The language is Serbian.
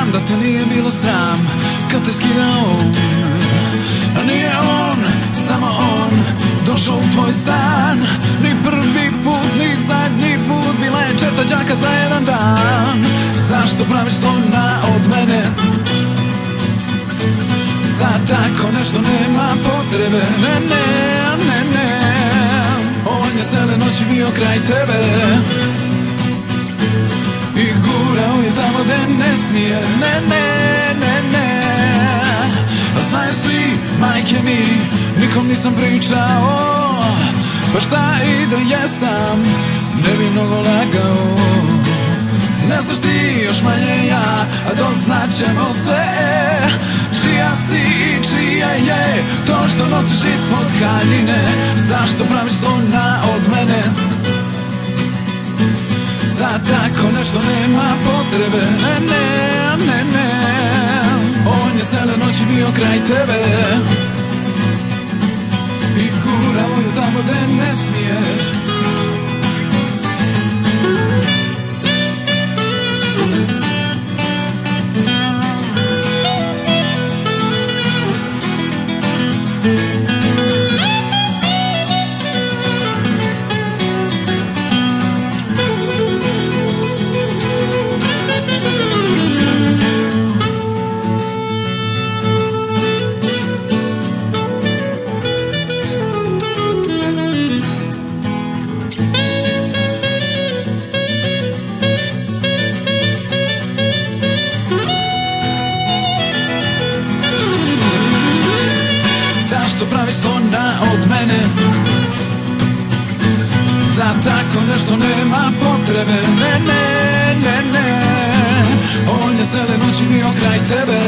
znam da te nije bilo sram kad te skidao on. A nije on, samo on došao u tvoj stan. Ni prvi put, ni zadnji put, bila je 4 đaka za jedan dan. Zašto praviš slona od mene? Za tako nešto nema potrebe. Ne, ne, ne, ne. On je cele noći bio kraj tebe i gurao je tamo gde ne smije. Ne, ne, ne, ne. Znaju svi, majke mi, nikom nisam pričao. Pa šta i da jesam, ne bi mnogo lagao. Ne znaš ti, još manje ja, a doznaćemo sve. Čija si i čija je to što nosiš ispod haljine? Zašto praviš slona od mene? Za tako nešto nema potrebe. Ne, ne, ne, ne. On je cele noći bio kraj tebe i gurao je tamo gde ne smije. Zašto praviš slona od mene? Za tako nešto nema potrebe. Ne, ne, ne, ne. On je cele noći bio kraj tebe